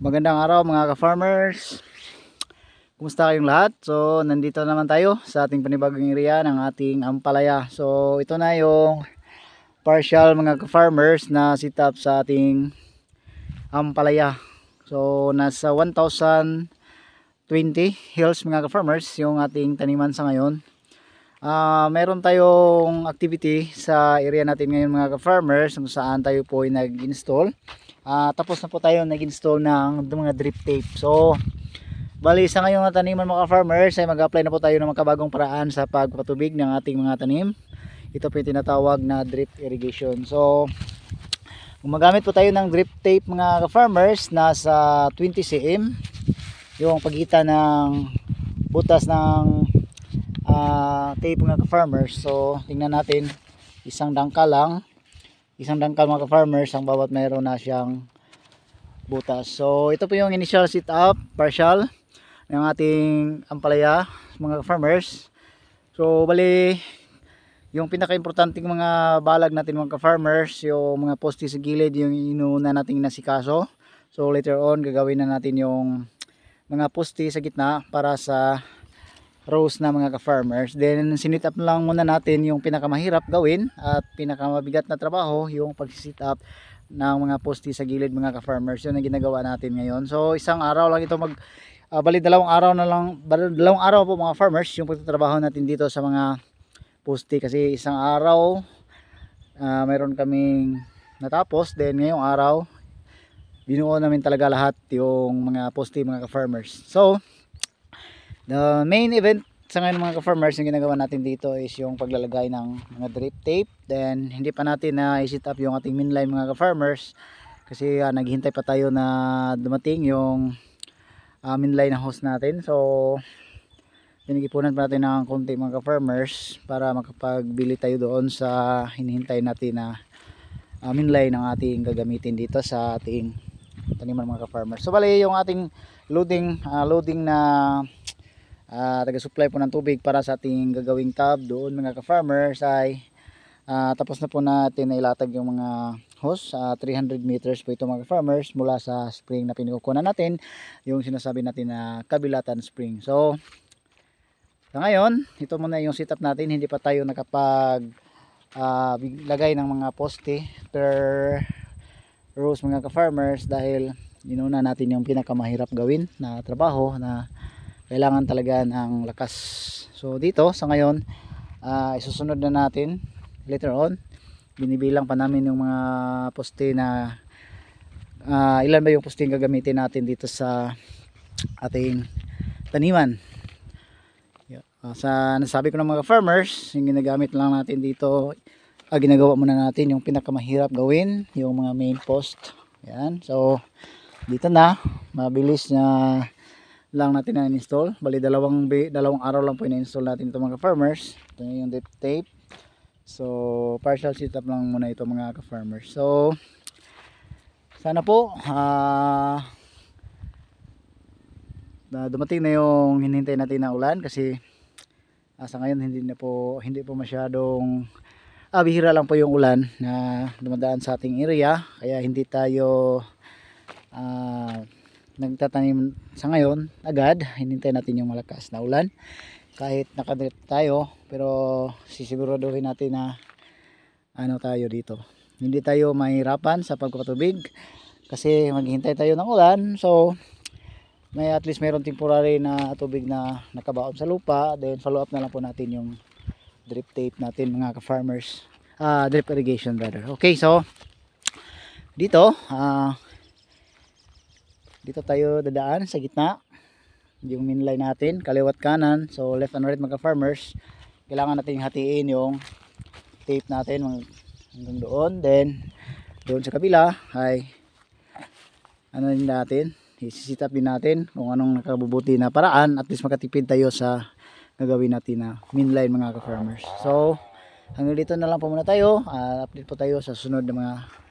Magandang araw mga ka-farmers. Kumusta kayong lahat? So, nandito naman tayo sa ating panibagong area ng ating ampalaya. So, ito na yung partial mga ka-farmers na setup sa ating ampalaya. So, nasa 1,020 hills mga ka-farmers yung ating taniman sa ngayon. Meron tayong activity sa area natin ngayon mga ka-farmers kung saan tayo po ay nag-install. Tapos na po tayo nag-install ng mga drip tape. So, bali sa ngayong taniman mga farmers ay mag-apply na po tayo ng makabagong paraan sa pagpapatubig ng ating mga tanim. Ito po yung tinatawag na drip irrigation. So, gumagamit po tayo ng drip tape mga farmers, nasa 20 cm yung pagitan ng butas ng tape mga farmers. So, tingnan natin, isang dangkal mga farmers ang bawat mayroon na siyang butas. So, ito po yung initial setup, partial ng ating ampalaya mga farmers. So, bali yung pinaka-importanting mga balag natin mga farmers, yung mga poste sa gilid, yung inuna nating nasikaso. So, later on gagawin na natin yung mga poste sa gitna para sa rows na mga ka-farmers. Then sinit up lang muna natin yung pinakamahirap gawin at pinakamabigat na trabaho, yung pag-sit up ng mga poste sa gilid mga ka-farmers. Yun ang ginagawa natin ngayon. So isang araw lang ito bali dalawang araw po mga farmers yung pagtatrabaho natin dito sa mga poste, kasi isang araw mayroon kaming natapos, then ngayong araw binuo namin talaga lahat yung mga poste mga ka-farmers. So the main event sa ngayon mga ka-farmers yung ginagawa natin dito is yung paglalagay ng mga drip tape. Then hindi pa natin na i-set up yung ating mainline mga ka-farmers kasi naghihintay pa tayo na dumating yung mainline na hose natin. So pinigipunan pa natin ng konti mga ka-farmers para makapagbili tayo doon sa hinihintay natin na mainline ng ating gagamitin dito sa ating taniman mga ka-farmers. So bali yung ating loading na taga-supply po ng tubig para sa ating gagawing tub doon mga ka-farmers ay tapos na po natin na ilatag yung mga hose. 300 meters po ito mga ka-farmers mula sa spring na pinukunan natin, yung sinasabi natin na Kabilatan Spring. So sa ngayon, ito muna yung setup natin. Hindi pa tayo nakapag lagay ng mga poste per rows mga ka-farmers dahil inuna natin yung pinakamahirap gawin na trabaho na kailangan talaga ng lakas. So dito sa ngayon isusunod na natin later on. Binibilang pa namin yung mga poste na ilan ba yung poste gagamitin natin dito sa ating taniman. Sa nasabi ko ng mga farmers, yung ginagamit lang natin dito, ginagawa muna natin yung pinakamahirap gawin, yung mga main post. Yan. So dito na mabilis na lang natin na install. Bali dalawang araw lang po na-install natin ito mga farmers. Ito yung drip tape. So partial setup lang muna ito mga ka-farmers. So sana po dumating na yung hinihintay natin na ulan, kasi sa ngayon hindi po masyadong bihira lang po yung ulan na dumadaan sa ating area, kaya hindi tayo nagtatanim sa ngayon agad. Hinintay natin yung malakas na ulan kahit nakadrip tayo, pero sisiguraduhin natin na tayo dito, hindi tayo mahirapan sa pagpapatubig kasi maghihintay tayo ng ulan. So may at least mayroon temporary na tubig na nakabaon sa lupa. Then follow up na lang po natin yung drip tape natin mga ka-farmers, drip irrigation rather. Okay, so dito tayo dadaan sa gitna yung main line natin, kaliwat kanan. So left and right mga farmers, kailangan natin hatiin yung tape natin hanggang doon. Then doon sa kabila ay din natin, isisit up din natin kung anong nakabubuti na paraan, at least makatipid tayo sa gagawin natin na main line mga ka-farmers. So hanggang dito na lang po muna tayo. Update po tayo sa sunod na mga